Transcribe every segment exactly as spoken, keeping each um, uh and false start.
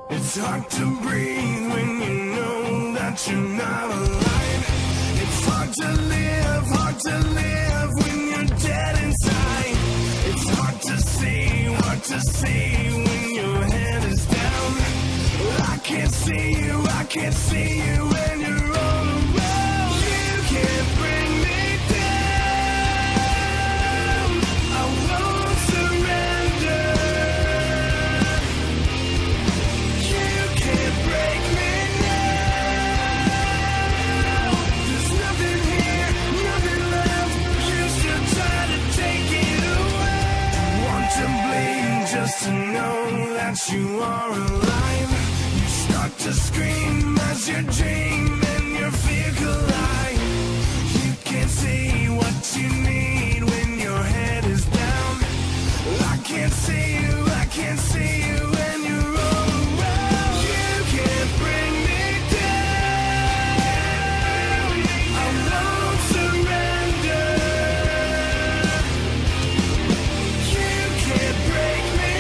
It's hard to breathe when you know that you're not alive. It's hard to live, hard to live when you're dead inside. It's hard to see, hard to see when your head is down. I can't see you, I can't see you when you're all around. You can't bring me down. I won't surrender. You can't break me now. There's nothing here, nothing left. You still try to take it away. Want to bleed just to know that you are alive. You start to scream as you dream and your fear collide. You can't see what you need when your head is down. I can't see you, I can't see you when you're all around. You can't bring me down. I won't surrender. You can't break me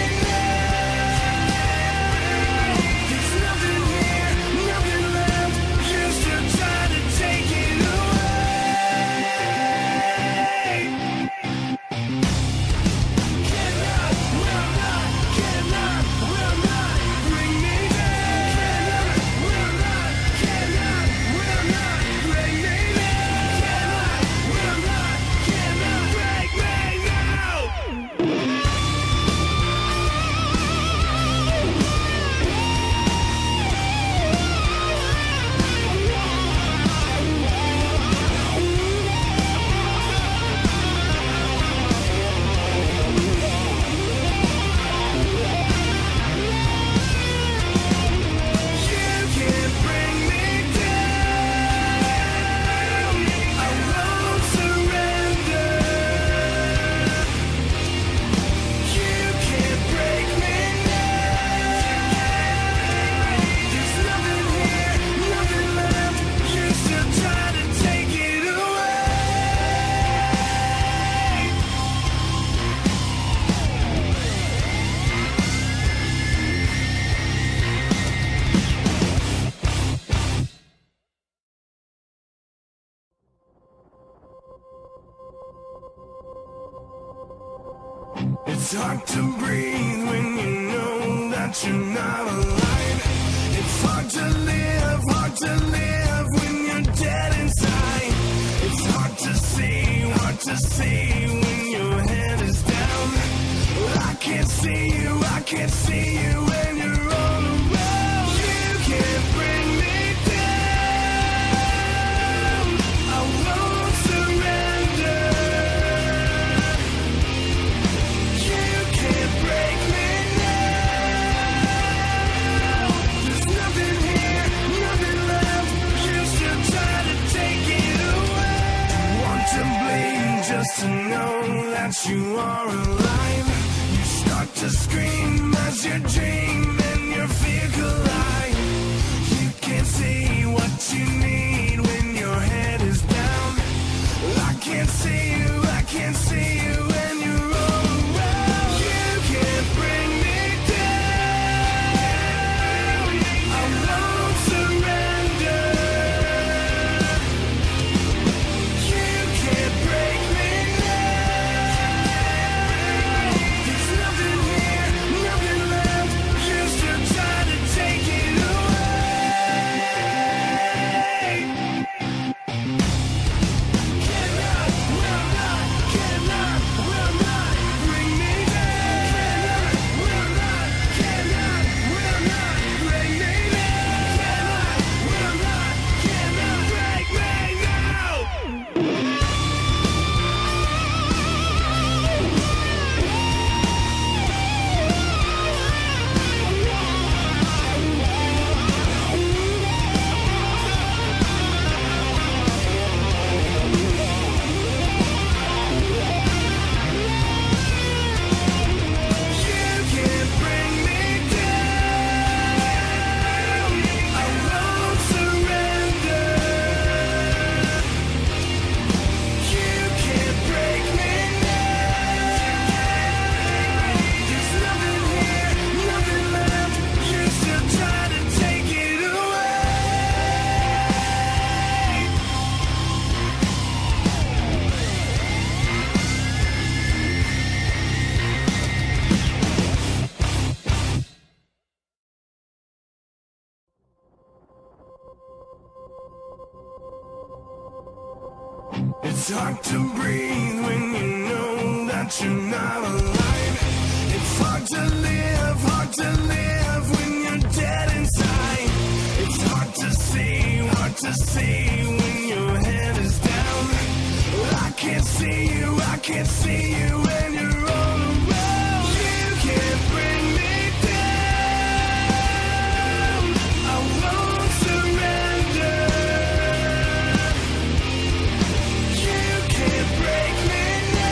now. There's nothing here, nothing left. You still try to take it away. Cannot, will not, cannot, will not bring me down. Cannot, will not, cannot, will not bring me down. Cannot, will not, cannot break me now. You can't bring me down. I won't surrender. You can't break me now. There's nothing here, nothing left. You still try to take it away. It's hard to breathe when you know that you're not alive. It's hard to live, hard to live when you're dead inside. It's hard to see, hard to see when your head is down. I can't see you, I can't see you when you're all around. You can't bring me down. I won't surrender. You can't break me now. There's nothing here, nothing left. You still try to take it away. Want to bleed just to know that you are alive. You start to scream as you dream and your fear collide. You can't see what you need when your head is down. I can't see you, I can't see you when you're all around. You can't bring me down. I won't surrender. You can't break me now. There's nothing here, nothing left. You still try to take it away. Cannot, will not, cannot. It's hard to breathe when you know that you're not alive. It's hard to live, hard to live when you're dead inside. It's hard to see, hard to see when your head is down. I can't see you, I can't see you when you're all around. You can't bring me down. I won't surrender. You can't break me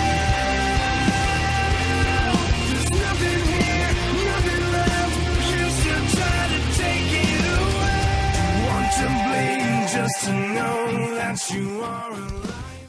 now. There's nothing here, nothing left. You should try to take it away. Want to bleed just to know that you are alive.